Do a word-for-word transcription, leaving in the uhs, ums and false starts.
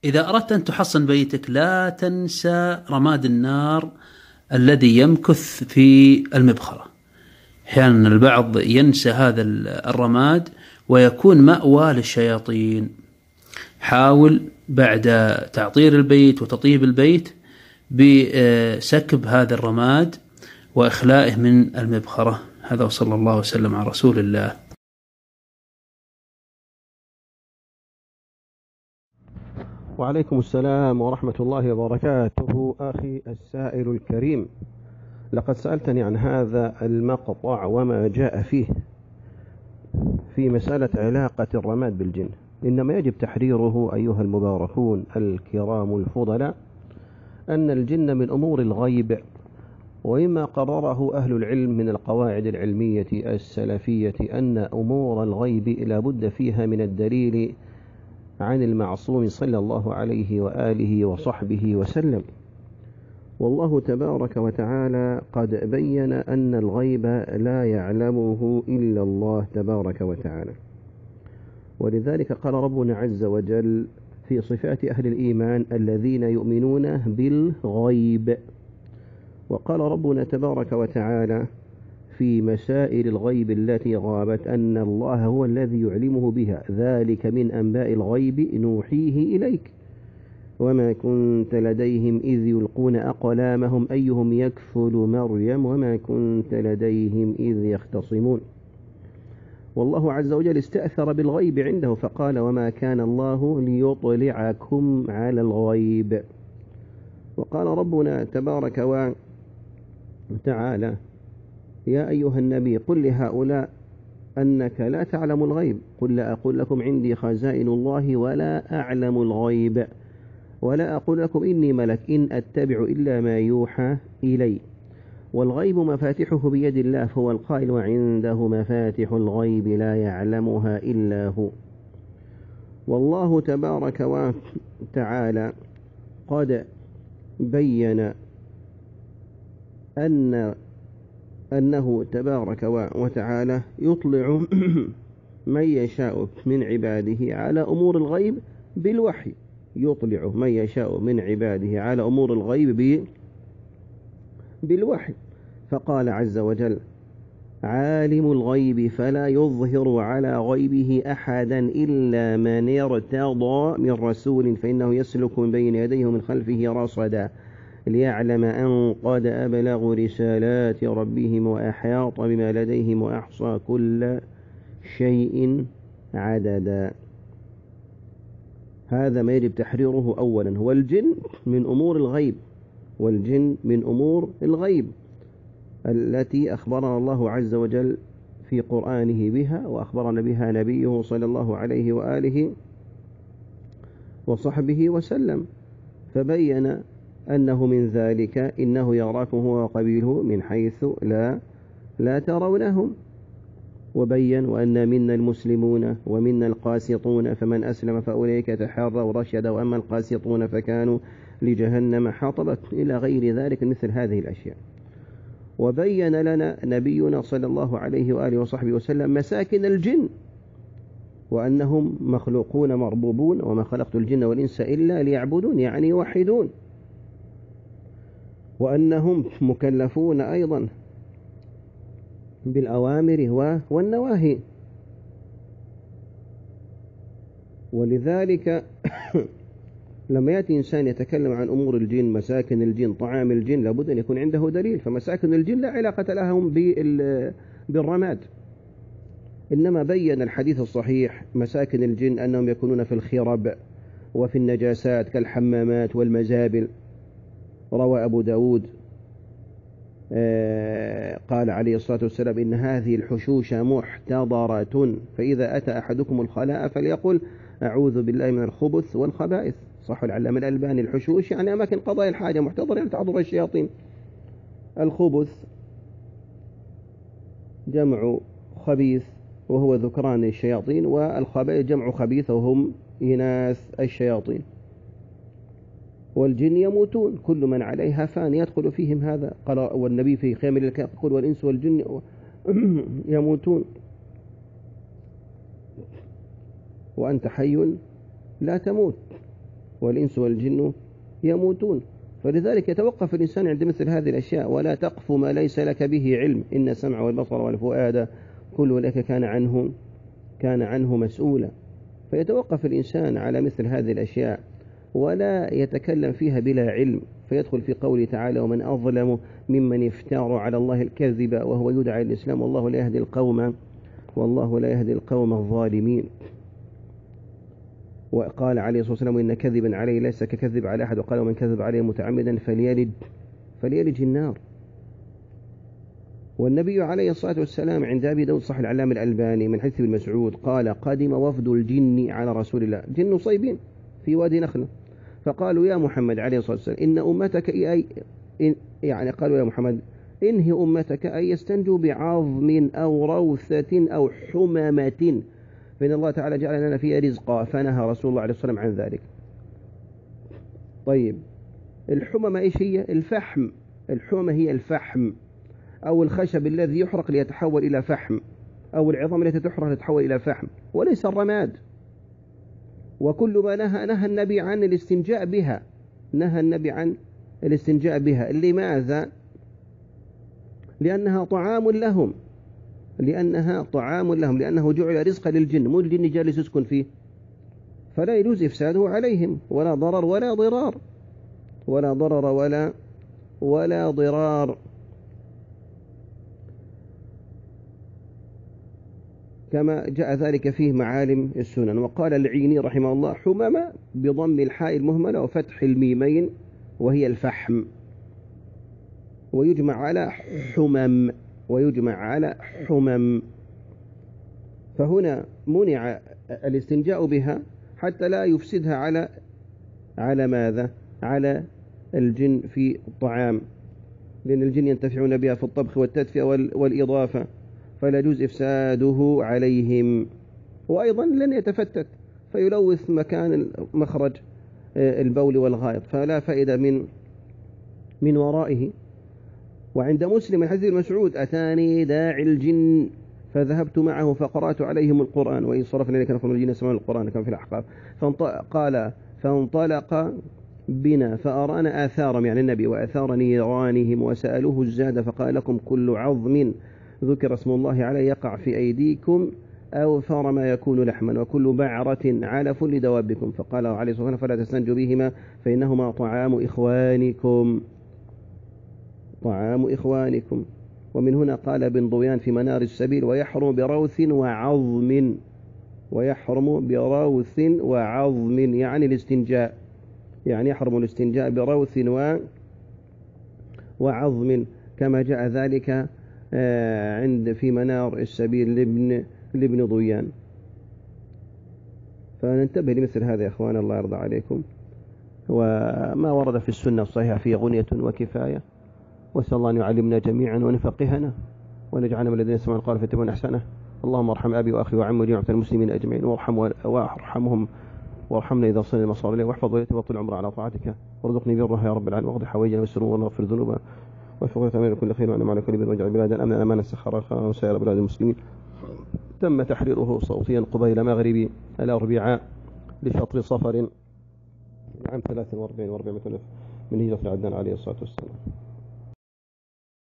إذا أردت أن تحصن بيتك لا تنسى رماد النار الذي يمكث في المبخرة. أحيانا البعض ينسى هذا الرماد ويكون مأوى للشياطين. حاول بعد تعطير البيت وتطيب البيت بسكب هذا الرماد وإخلائه من المبخرة. هذا وصلى الله وسلم على رسول الله. وعليكم السلام ورحمة الله وبركاته. أخي السائل الكريم، لقد سألتني عن هذا المقطع وما جاء فيه في مسألة علاقة الرماد بالجن. إنما يجب تحريره أيها المباركون الكرام الفضلاء أن الجن من أمور الغيب، وإما قرره أهل العلم من القواعد العلمية السلفية أن أمور الغيب لا بد فيها من الدليل عن المعصوم صلى الله عليه وآله وصحبه وسلم. والله تبارك وتعالى قد بين أن الغيب لا يعلمه إلا الله تبارك وتعالى، ولذلك قال ربنا عز وجل في صفات أهل الإيمان الذين يؤمنون بالغيب. وقال ربنا تبارك وتعالى في مسائل الغيب التي غابت أن الله هو الذي يعلمه بها، ذلك من أنباء الغيب نوحيه إليك وما كنت لديهم إذ يلقون أقلامهم أيهم يكفل مريم وما كنت لديهم إذ يختصمون. والله عز وجل استأثر بالغيب عنده فقال وما كان الله ليطلعكم على الغيب. وقال ربنا تبارك وتعالى يا أيها النبي قل لهؤلاء أنك لا تعلم الغيب قل لا أقول لكم عندي خزائن الله ولا أعلم الغيب ولا أقول لكم إني ملك إن أتبع إلا ما يوحى إلي. والغيب مفاتحه بيد الله، فهو القائل وعنده مفاتح الغيب لا يعلمها إلا هو. والله تبارك وتعالى قد بين أن أنه تبارك وتعالى يطلع من يشاء من عباده على أمور الغيب بالوحي، يطلع من يشاء من عباده على أمور الغيب بالوحي. فقال عز وجل عالم الغيب فلا يظهر على غيبه أحدا إلا من ارتضى من رسول فإنه يسلك من بين يديه ومن خلفه رصدا ليعلم أن قد أبلغوا رسالات ربهم وأحاط بما لديهم وأحصى كل شيء عددا. هذا ما يجب تحريره أولا. هو الجن من أمور الغيب، والجن من أمور الغيب التي أخبرنا الله عز وجل في قرآنه بها وأخبرنا بها نبيه صلى الله عليه وآله وصحبه وسلم. فبين أنه من ذلك إنه يراكم هو وقبيله من حيث لا لا ترونهم. وبين وأن منا المسلمون ومنا القاسطون فمن أسلم فأولئك تحروا رشدا وأما القاسطون فكانوا لجهنم حطبا إلى غير ذلك مثل هذه الأشياء. وبين لنا نبينا صلى الله عليه وآله وصحبه وسلم مساكن الجن وأنهم مخلوقون مربوبون وما خلقت الجن والإنس إلا ليعبدون يعني يوحدون، وأنهم مكلفون أيضا بالأوامر والنواهي. ولذلك لما يأتي إنسان يتكلم عن أمور الجن مساكن الجن طعام الجن لابد أن يكون عنده دليل. فمساكن الجن لا علاقة لهم بالرماد، إنما بين الحديث الصحيح مساكن الجن أنهم يكونون في الخرب وفي النجاسات كالحمامات والمزابل. روى أبو داود قال عليه الصلاة والسلام إن هذه الحشوش محتضرة فإذا أتى أحدكم الخلاء فليقل أعوذ بالله من الخبث والخبائث. صح العلامة الألباني الحشوش يعني أماكن قضاء الحاجة، محتضر يعني تعذر الشياطين. الخبث جمع خبيث وهو ذكران الشياطين، والخبائث جمع خبيث وهم إناث الشياطين. والجن يموتون كل من عليها فان يدخل فيهم هذا. قال والنبي في خيام الكهف يقول والإنس والجن يموتون وأنت حي لا تموت. والإنس والجن يموتون. فلذلك يتوقف الإنسان عند مثل هذه الأشياء، ولا تقف ما ليس لك به علم، إن السمع والبصر والفؤاد كل لك كان عنه كان عنه مسؤولا. فيتوقف الإنسان على مثل هذه الأشياء ولا يتكلم فيها بلا علم، فيدخل في قوله تعالى: ومن أظلم ممن افترى على الله الكذب وهو يدعى الإسلام والله لا يهدي القوم والله لا يهدي القوم الظالمين. وقال عليه الصلاة والسلام: إن كذبا عليه ليس ككذب على أحد. وقال: ومن كذب عليه متعمدا فليلج فليلج النار. والنبي عليه الصلاة والسلام عند أبي داود صحيح العلامة الألباني من حديث ابن مسعود قال: قدم وفد الجن على رسول الله، جن صيبين في وادي نخلة، فقالوا: يا محمد عليه الصلاة والسلام إن أمتك أي إن يعني قالوا: يا محمد إنهي أمتك أن يستنجوا بعظم أو روثة أو حمامة، فإن الله تعالى جعل لنا فيها رزقا، فنهى رسول الله عليه الصلاة والسلام عن ذلك. طيب الحممة إيش هي؟ الفحم. الحممة هي الفحم أو الخشب الذي يحرق ليتحول إلى فحم، أو العظام التي تحرق لتتحول إلى فحم، وليس الرماد. وكل ما نهى نهى النبي عن الاستنجاء بها، نهى النبي عن الاستنجاء بها. لماذا؟ لأنها طعام لهم، لأنها طعام لهم لأنه جعل رزقا للجن، مو الجن جالس يسكن فيه، فلا يجوز إفساده عليهم، ولا ضرر ولا ضرار، ولا ضرر ولا ولا ضرار. كما جاء ذلك فيه معالم السنن. وقال العيني رحمه الله: حمامة بضم الحاء المهملة وفتح الميمين، وهي الفحم. ويجمع على حمم ويجمع على حمم. فهنا منع الاستنجاء بها حتى لا يفسدها على على ماذا؟ على الجن في الطعام، لأن الجن ينتفعون بها في الطبخ والتدفئة والإضافة، فلا يجوز إفساده عليهم. وأيضا لن يتفتت فيلوث مكان مخرج البول والغائط، فلا فائدة من من ورائه. وعند مسلم حديث المسعود: أتاني داعي الجن فذهبت معه فقرأت عليهم القرآن وإن صرفنا إليك نفر من الجن يسمعون القرآن كما في الأحقاف. قال: فانطلق بنا فأرانا آثارهم، يعني النبي، وآثار نيرانهم، وسألوه الزاد فقال: لكم كل عظم ذكر اسم الله عليه يقع في أيديكم أوفر ما يكون لحما، وكل بعرة علف لدوابكم. فقال عليه الصلاة والسلام: فلا تستنجوا بهما فإنهما طعام إخوانكم طعام إخوانكم. ومن هنا قال ابن ضويان في منار السبيل: ويحرم بروث وعظم ويحرم بروث وعظم، يعني الاستنجاء، يعني يحرم الاستنجاء بروث وعظم، كما جاء ذلك عند في منار السبيل لابن لابن ضويان. فننتبه لمثل هذا يا إخوان، الله يرضى عليكم. وما ورد في السنة الصحيحة فيه غنية وكفاية، وأسأل الله أن يعلمنا جميعا ونفقهنا ونجعلنا من الذين يسمعون القول فيتبعون أحسنه. اللهم ارحم أبي وأخي وعمي وجميع المسلمين أجمعين، وارحم وارحمهم وارحمنا إذا صلنا المصائر إليه، واحفظ وليتي وطل العمر على طاعتك، وارزقني برها يا رب العالمين، واقضي حوائجنا والسرور واغفر ذنوبنا، وفق تمام كل خير وأنا على كل بر، واجعل بلادنا أمنا أمانا سخاء وسائر بلاد المسلمين. تم تحريره صوتيا قبيل مغرب الأربعاء لشطر صفر عام ثلاثة وأربعين وأربعمائة من هجرة عدنان عليه الصلاة والسلام.